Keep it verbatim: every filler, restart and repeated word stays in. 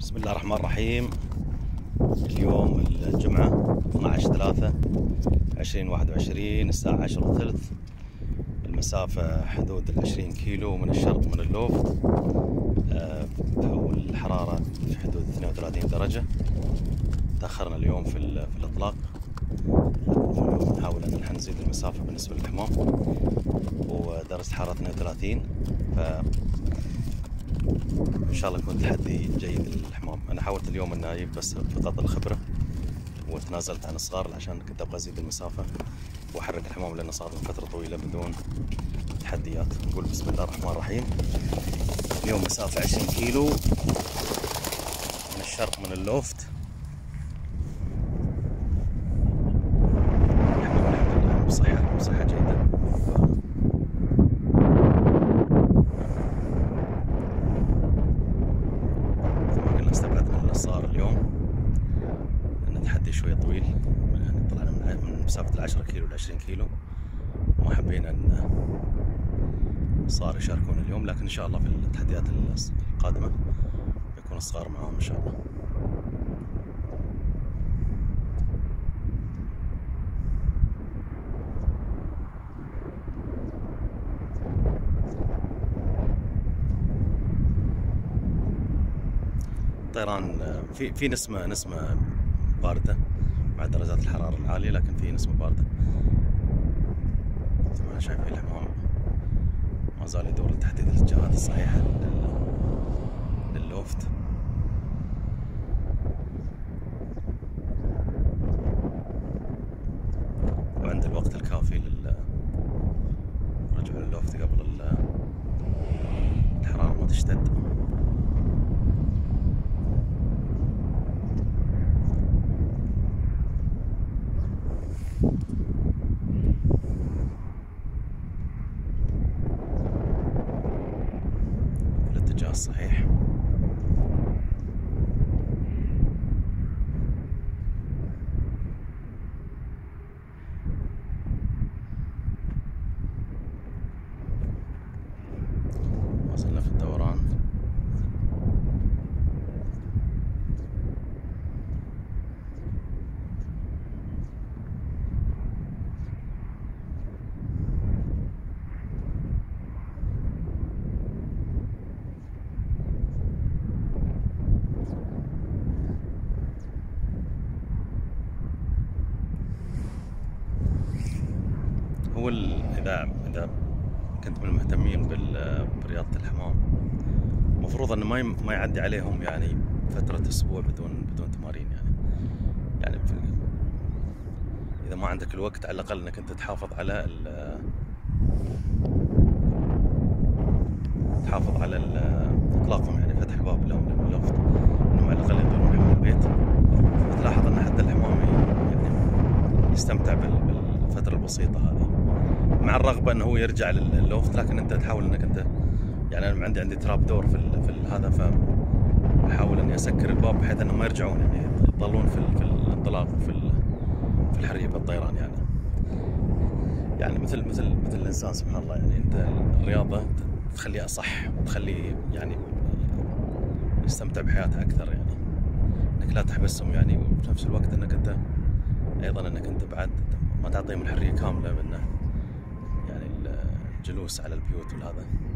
بسم الله الرحمن الرحيم. اليوم الجمعة اثني عشر ثلاثة ألفين وواحد وعشرين، الساعة عشرة وثلث. المسافة حدود العشرين كيلو من الشرق من اللوفت، أه والحرارة في حدود اثنين وثلاثين درجة. تأخرنا اليوم في, في الإطلاق، نحاول أن نحن نزيد المسافة بالنسبة للحمام، ودرجة حرارة اثنين وثلاثين، ف ان شاء الله يكون تحدي جيد للحمام. انا حاولت اليوم ان اجيب بس فقط الخبره، وتنازلت عن الصغار عشان كنت ابغى ازيد المسافه واحرك الحمام، لانه صار من فتره طويله بدون تحديات. نقول بسم الله الرحمن الرحيم. اليوم مسافه عشرين كيلو من الشرق من اللوفت. الحمام الحمد لله بصحه بصحه جيده. استبعد من اللي صار اليوم ان تحدي شوي طويل، يعني طلعنا من مسافة العشرة كيلو لعشرين كيلو، وما حبينا ان صار يشاركون اليوم، لكن ان شاء الله في التحديات القادمة يكون الصغار معاهم ان شاء الله. الطيران في في نسمة نسمة باردة مع درجات الحرارة العالية، لكن في نسمة باردة. مثل ما شايفين الحمام ما زال يدور لتحديد الاتجاهات الصحيحة لللوفت. وعند الوقت الكافي للرجوع لللوفت قبل الحرارة ما تشتد. الاتجاه الصحيح. وصلنا في الدوران. هو إذا إذا كنت من المهتمين برياضة الحمام، المفروض إنه ما ما يعدي عليهم يعني فترة أسبوع بدون بدون تمارين. يعني يعني إذا ما عندك الوقت، على الأقل إنك أنت تحافظ على تحافظ على إطلاقهم، يعني فتح الباب لهم من اللوفت، إنهم على الأقل يدورون حول البيت. فتلاحظ إن حتى الحمام يعني يستمتع بالفترة البسيطة هذه، مع الرغبة انه هو يرجع لللوفت، لكن انت تحاول انك انت يعني انا عندي عندي تراب دور في في هذا، فاحاول اني اسكر الباب بحيث انهم ما يرجعون، يعني يضلون في في الانطلاق وفي في الحريه بالطيران. يعني يعني مثل مثل مثل الانسان سبحان الله، يعني انت الرياضه تخليه اصح وتخليه يعني يستمتع بحياته اكثر، يعني انك لا تحبسهم، يعني وفي نفس الوقت انك انت ايضا انك انت بعد ما تعطيهم الحريه كامله بانه يعني الجلوس على البيوت والهذا.